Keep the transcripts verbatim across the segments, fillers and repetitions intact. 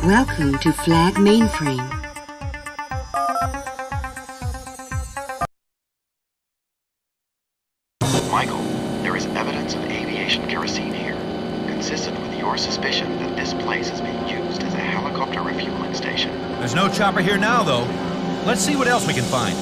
Welcome to Flag Mainframe. Michael, there is evidence of aviation kerosene here, consistent with your suspicion that this place is being used as a helicopter refueling station. There's no chopper here now, though. Let's see what else we can find.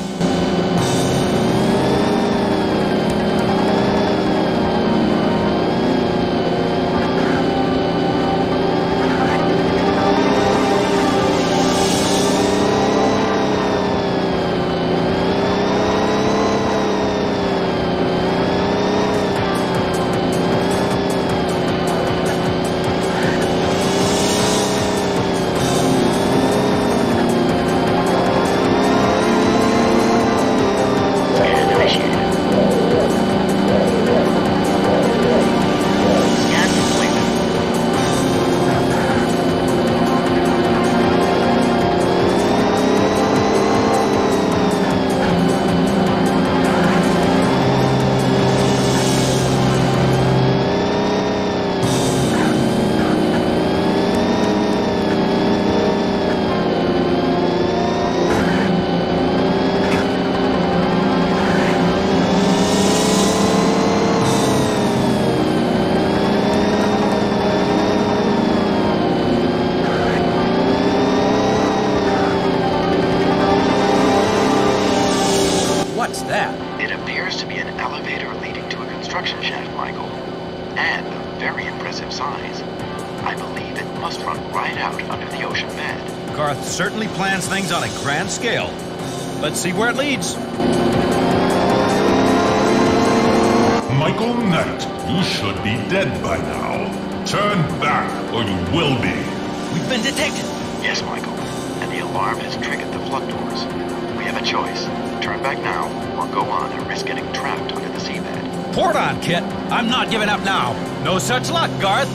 What's that? It appears to be an elevator leading to a construction shaft, Michael. And of very impressive size. I believe it must run right out under the ocean bed. Garth certainly plans things on a grand scale. Let's see where it leads. Michael Knight, you should be dead by now. Turn back, or you will be. We've been detected. Yes, Michael. And the alarm has triggered the flood doors. We have a choice. Turn back now, or go on and risk getting trapped under the seabed. Port on, Kit. I'm not giving up now. No such luck, Garth.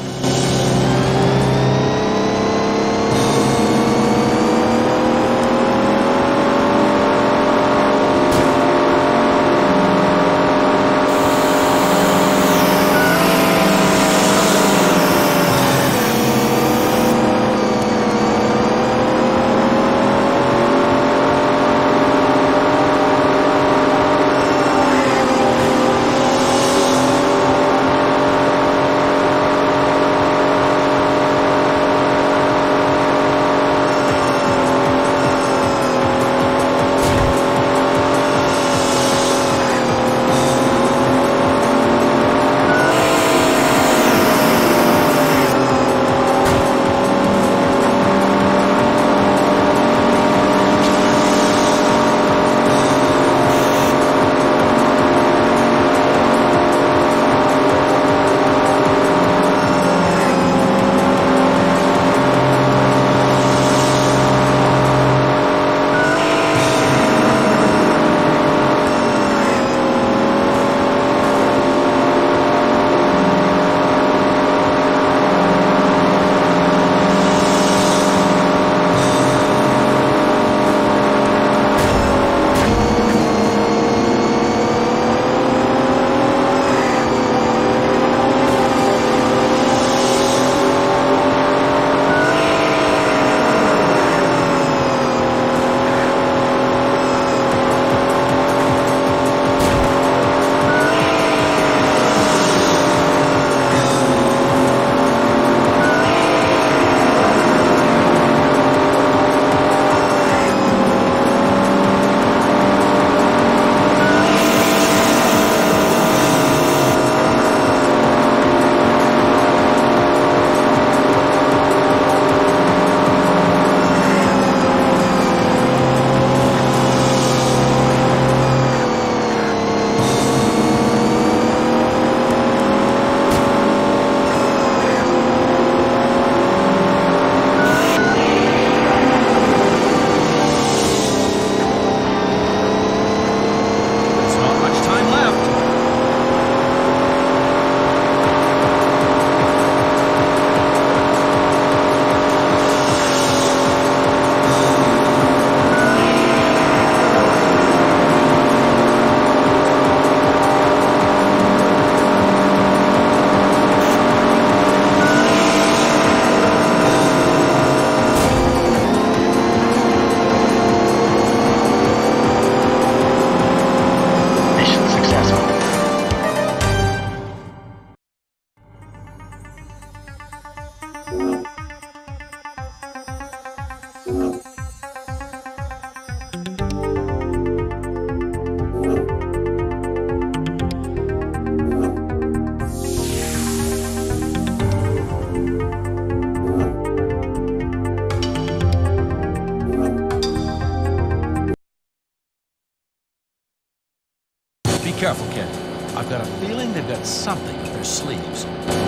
Be careful, kid. I've got a feeling they've got something up their sleeves.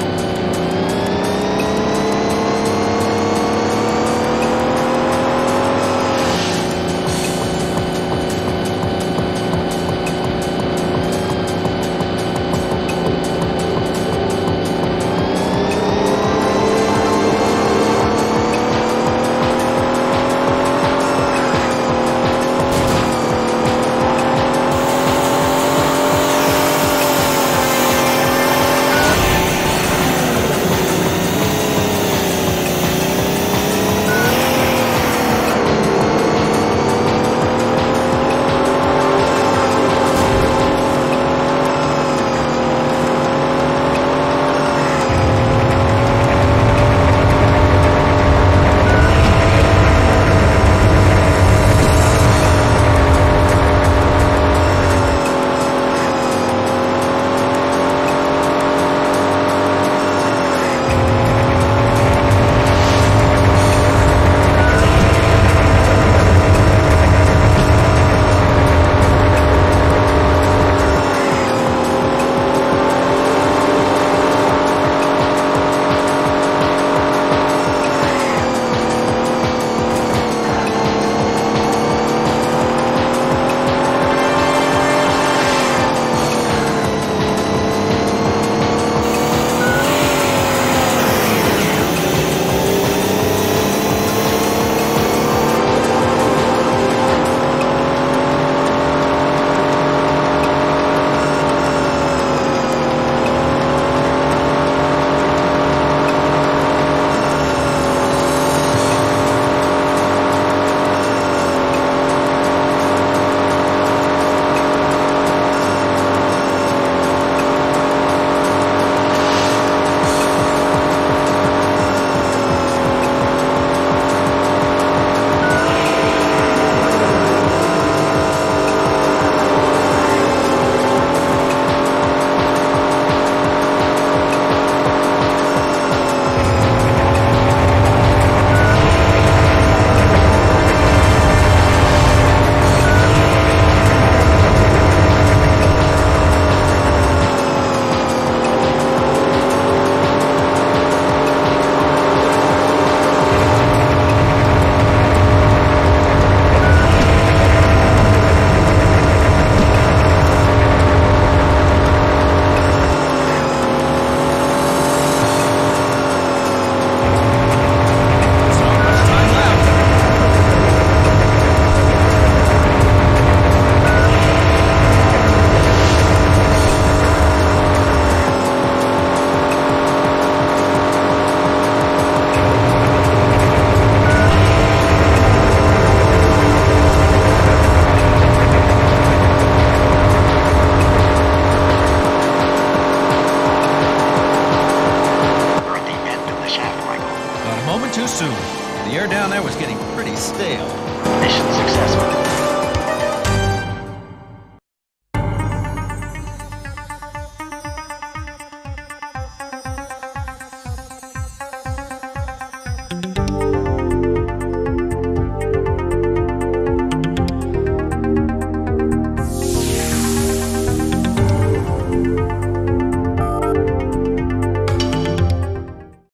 Too soon. The air down there was getting pretty stale. Mission successful.